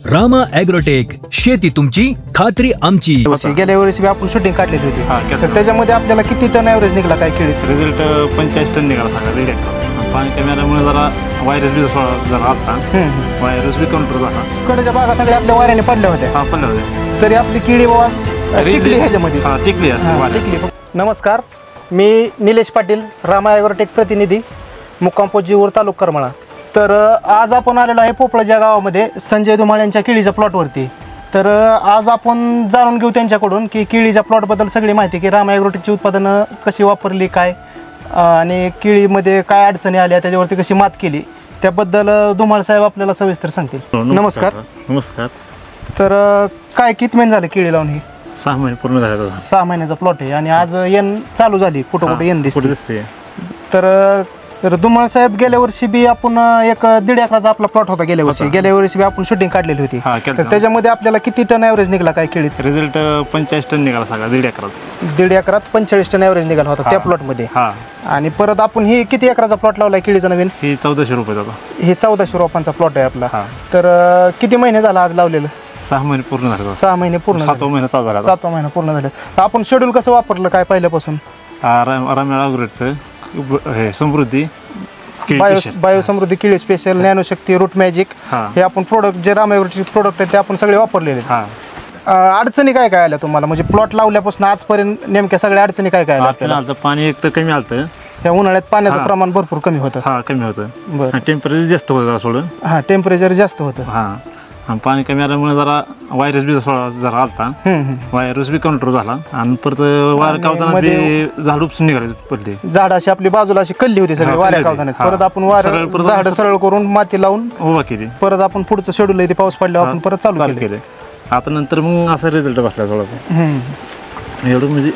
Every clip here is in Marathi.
रामा ॲग्रोटेक, शेती तुमची खात्री आमची। गेल्या वर्षी आपण शूटिंग काढलेली होती, तर त्याच्यामध्ये आपल्याला किती टन ॲव्हरेज निघाला काय केळीत? रिझल्ट 45 टन निघाला सगळा। पाणी कमी आल्यामुळे जरा व्हायरस बी जरा आलता, व्हायरस बी कंट्रोल झाला। कडच्या बागा सगळ्या आपल्या वाऱ्याने पडल्या होत्या, पडल्या होत्या, तरी आपली केळी टिकली ह्याच्यामध्ये टिकली। नमस्कार, मी निलेश पाटील, रामा ॲग्रोटेक प्रतिनिधी, मुक्काम पोस्ट जिऊर, तालुका करमाळा। तर आज आपण आलेलो आहे पोपळजा गावामध्ये संजय धुमाळ यांच्या केळीच्या प्लॉटवरती। तर आज आपण जाणून घेऊ त्यांच्याकडून की केळीच्या प्लॉटबद्दल सगळी माहिती, की रामा ॲग्रोटेकची उत्पादनं कशी वापरली, काय आणि केळीमध्ये काय अडचणी आल्या, त्याच्यावरती कशी मात केली, त्याबद्दल धुमाळ साहेब आपल्याला सविस्तर सांगतील। नमस्कार। नमस्कार। तर काय किती महिने झाले केळी लावून? ही 6 महिने पूर्ण झाले। 6 महिन्याचा प्लॉट आहे आणि आज येण चालू झाली, कुठं कुठं येण दिसते। तर धुमाळ साहेब, गेल्या वर्षी बी आपण 1.5 एकराचा आपला प्लॉट होता गेल्या वर्षी बी आपण शूटिंग काढलेली होती, तर त्याच्यामध्ये आपल्याला किती टन ॲव्हरेज निघाला काय केळीत? रिझल्ट 45 टन निघाला सगळा 1.5 एकरात। 1.5 एकरात 45 टन ॲव्हरेज निघाला होता त्या प्लॉटमध्ये। आणि परत आपण ही किती एकराचा प्लॉट लावलाय केळीचा नवीन? ही 1400 रुपये होता। हे 1400 रोपांचा प्लॉट आहे आपला। तर किती महिने झाला आज लावलेलं? 6 महिने पूर्ण झाले। 6 महिने पूर्ण, 7वा महिना चालू झाला। 7वा महिना पूर्ण झाले। आपण शेड्यूल कसं वापरलं काय पहिल्यापासून? रामा ॲग्रोटेकचं हे समृद्धी बायोसमृद्धी, केळी स्पेशल, नॅनोशक्ती, रूट मॅजिक, हे आपण प्रोडक्ट जे रामा ॲग्रोटेकचे प्रोडक्ट आहेत ते आपण सगळे वापरलेले। अडचणी काय काय आल्या तुम्हाला, म्हणजे प्लॉट लावल्यापासून आजपर्यंत नेमक्या सगळ्या अडचणी काय काय आल्या? पाणी एक तर कमी आलं, त्या उन्हाळ्यात पाण्याचं प्रमाण भरपूर कमी होतं। कमी होतं। बरं, टेम्परेचर जास्त होतं सोडून। टेम्परेचर जास्त होतं। पाणी कमी आल्यामुळे जरा व्हायरस बी जरा आलता, व्हायरस बी कंट्रोल झाला। आणि परत वार कावताना झाड उपसून निघाले पडले, झाड अशी आपली बाजूला अशी कल्ली होती सगळी वाऱ्या कावताना। परत आपण झाड सरळ करून माती लावून उभा केली, परत आपण पुढचं शेड्यूल आहे ते पाऊस पडल्यावर आपण परत चालू केले। आता नंतर मग असा रिझल्ट बसला थोडा एवढं। म्हणजे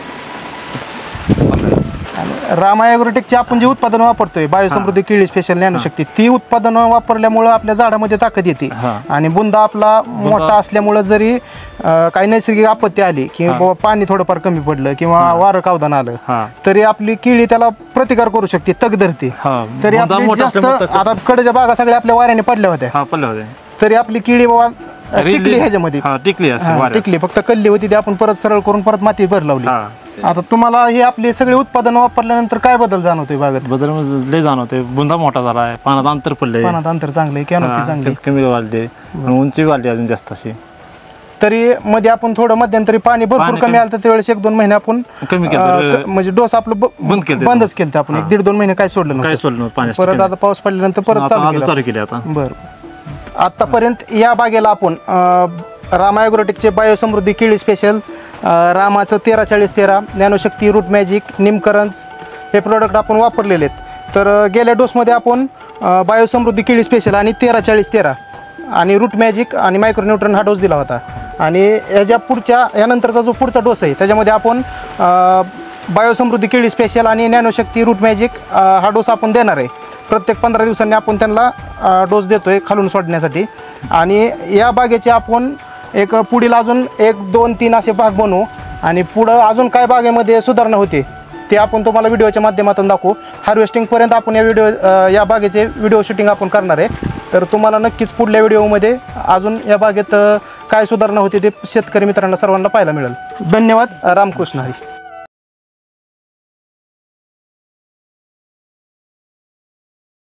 रामा ॲग्रोटेकची आपण जे उत्पादन वापरतोय, बायोसमृद्धी, केळी स्पेशल, नॅनोशक्ती, ती उत्पादनं वापरल्यामुळे आपल्या झाडामध्ये ताकद येते आणि बुंदा आपला मोठा असल्यामुळे जरी काही नैसर्गिक आपत्ती आली किंवा पाणी थोडंफार कमी पडलं किंवा वारं कावदान आलं, तरी आपली केळी त्याला प्रतिकार करू शकते, तग धरते। तरी आपली जास्त आता कडच्या बागा सगळ्या आपल्या वाऱ्याने पडल्या होत्या, तरी आपली केळी टिकली ह्याच्यामध्ये, टिकली। फक्त कल्ली होती ती आपण परत सरळ करून परत माती भर लावली। आता तुम्हाला हे आपले सगळे उत्पादन वापरल्यानंतर काय बदल जाणवतोय बागेत? बदल लय जाणवतोय, बुंदा मोठा झालाय, पाण्यात अंतर पडलंय, पाण्यात अंतर चांगले, कॅनोपी चांगली, कमी वाढली, उंची वाढली अजून जास्त अशी। तरी मध्ये आपण थोडं मध्यंतरी पाणी भरपूर कमी आलं, तर त्यावेळेस 1-2 महिने आपण कमी केलं, म्हणजे डोस आपलं बंदच केलं आपण। 1-1.5-2 महिने काय सोडलं नव्हतं। परत आता पाऊस पडल्यानंतर परत चालू केलं आता। बरं, आतापर्यंत या बागेला आपण रामा ॲग्रोटेकचे बायोसमृद्धी, केळी स्पेशल, रामाचं 13-40-13, नॅनोशक्ती, रूट मॅजिक, निमकरंज हे प्रोडक्ट आपण वापरलेले आहेत। तर गेल्या डोसमध्ये आपण बायोसमृद्धी, केळी स्पेशल आणि 13-40-13 आणि रूट मॅजिक आणि मायक्रोन्यूट्रन हा डोस दिला होता। आणि याच्या पुढच्या यानंतरचा जो पुढचा डोस आहे त्याच्यामध्ये आपण बायोसमृद्धी, केळी स्पेशल आणि नॅनोशक्ती, रूट मॅजिक हा डोस आपण देणार आहे। प्रत्येक 15 दिवसांनी आपण त्यांना डोस देतोय खालून सोडण्यासाठी। आणि या बागेचे आपण एक पुढील अजून 1-2-3 असे भाग बनवू आणि पुढं अजून काय बागेमध्ये सुधारणा होते ते आपण तुम्हाला व्हिडिओच्या माध्यमातून दाखवू। हार्वेस्टिंगपर्यंत आपण या बागेचे व्हिडिओ शूटिंग आपण करणार आहे, तर तुम्हाला नक्कीच पुढल्या व्हिडिओमध्ये अजून या बागेत काय सुधारणा होते ते शेतकरी मित्रांना सर्वांना पाहायला मिळेल। धन्यवाद। रामकृष्ण हरी।